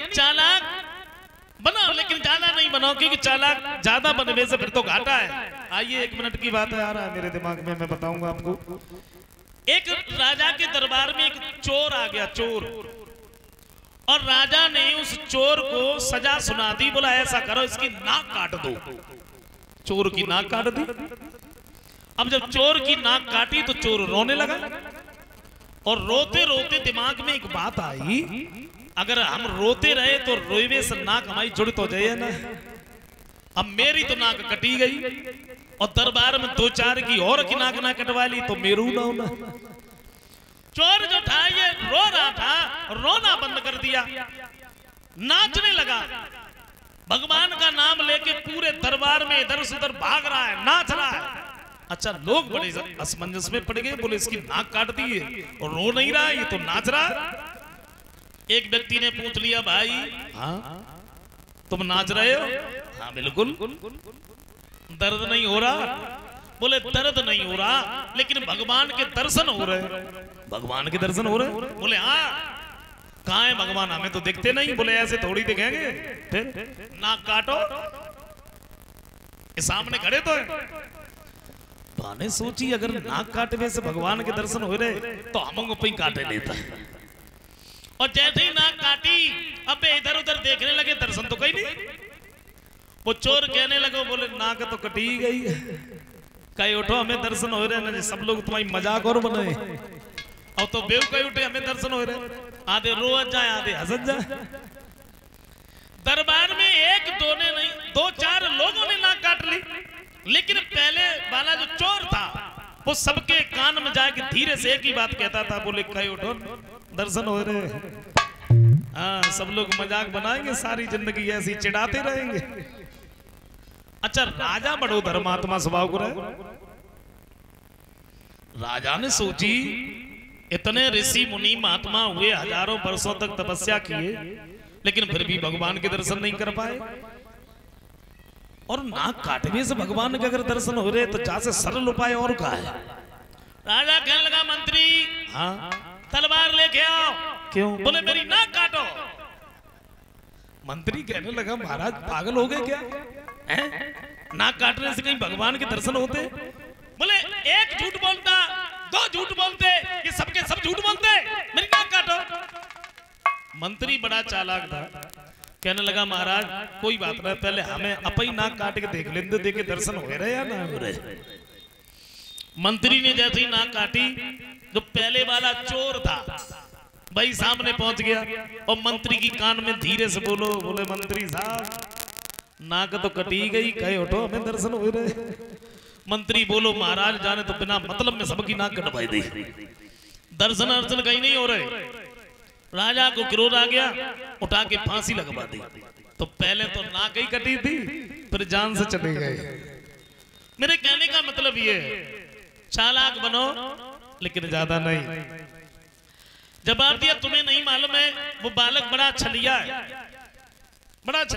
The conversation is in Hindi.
चालाक बनो, लेकिन ज्यादा नहीं बनो, क्योंकि चालाक ज्यादा बनने से फिर तो घाटा है। आइए 1 मिनट की बात है, आ रहा है मेरे दिमाग में, मैं बताऊंगा आपको। एक राजा के दरबार में एक चोर आ गया, चोर, और राजा ने उस चोर को सजा सुना दी। बोला ऐसा करो, इसकी नाक काट दो। चोर की नाक काट दी। अब जब चोर की नाक काटी तो चोर रोने लगा, और रोते रोते दिमाग में एक बात आई, अगर हम रोते रहे तो रोवे से नाक हमारी जुड़ तो जाए ना। अब मेरी तो नाक कटी गई, और दरबार में 2-4 की और की नाक ना कटवा ली तो मेरू ना होना। चोर जो था ये रो रहा था, रोना बंद कर दिया, नाचने लगा, भगवान का नाम लेके पूरे दरबार में इधर से उधर भाग रहा है, नाच रहा है। अच्छा, लोग बड़े असमंजस में पड़ गए, बोले इसकी नाक काट दी है और रो नहीं रहा है, ये तो नाच रहा है। एक व्यक्ति ने पूछ लिया, भाई हाँ तुम नाच रहे हो? हाँ बिल्कुल। दर्द नहीं हो रहा? बोले दर्द नहीं हो रहा, लेकिन भगवान के दर्शन हो रहे। भगवान के दर्शन हो रहे? बोले हाँ। कहाँ है भगवान? हमें तो दिखते नहीं। बोले ऐसे थोड़ी दिखेंगे, फिर नाक काटो, ये सामने खड़े तो है। ने सोची अगर नाक काटने से भगवान के दर्शन हो रहे तो हम पे काटे लेता है। और जैसे ही नाक काटी, अब इधर उधर देखने लगे, दर्शन तो कहीं नहीं। वो चोर कहने लगे, बोले नाक तो कटी गई, कहीं उठो हमें दर्शन हो रहे ना, सब लोग तुम्हारी मजाक और बनाए, और तो बेव कहीं उठे हमें दर्शन हो रहे। आधे रो जाए, आधे हंस जाए। दरबार में 1-2 ने नहीं, 2-4 लोगों ने नाक काट ली, लेकिन पहले वाला जो चोर था वो सबके कान में जाके धीरे से एक ही बात कहता था, बोले कहीं उठो दर्शन हो रहे। हाँ, सब लोग मजाक बनाएंगे, सारी जिंदगी ऐसी चिढ़ाते रहेंगे। अच्छा, राजा बड़ो धर्मात्मा स्वभाव को रहे। राजा ने सोची इतने ऋषि मुनि महात्मा हुए, हजारों वर्षों तक तपस्या किए, लेकिन फिर भी भगवान के दर्शन नहीं कर पाए। और नाक काटने से भगवान के अगर दर्शन हो रहे तो जैसे सरल उपाय और का है। राजा कहने लगा, मंत्री हाँ तलवार लेके आओ। क्यों? बोले मेरी नाक काटो। मंत्री कहने लगा, महाराज पागल हो गए क्या? नाक काटने से कहीं भगवान के दर्शन होते? बोले 1 झूठ बोलता, 2 झूठ बोलते, ये सबके सब झूठ बोलते, मेरी नाक काटो। मंत्री बड़ा चालाक था, कहने लगा, महाराज कोई बात नहीं, पहले हमें अपनी नाक काट के देख लेंगे, देखे दर्शन हो रहे या ना हो रहे। मंत्री ने जैसे ही नाक काटी, जो पहले वाला चोर था भाई सामने पहुंच गया, और मंत्री की कान में धीरे से बोले मंत्री साहब नाक तो कटी गई, कहे उठो हमें दर्शन हो रहे। मंत्री बोलो, महाराज जाने तो बिना मतलब में सबकी नाक कटवाई दी, दर्शन अर्शन कहीं नहीं हो रहे। राजा को क्रोध आ गया, उठा के फांसी लगवा दी। तो पहले तो नाक ही कटी थी, फिर जान से चले गए। मेरे कहने का मतलब ये है, चालाक बनो लेकिन ज्यादा नहीं। जवाब दिया, तुम्हें नहीं मालूम है वो बालक बड़ा छलिया है, बड़ा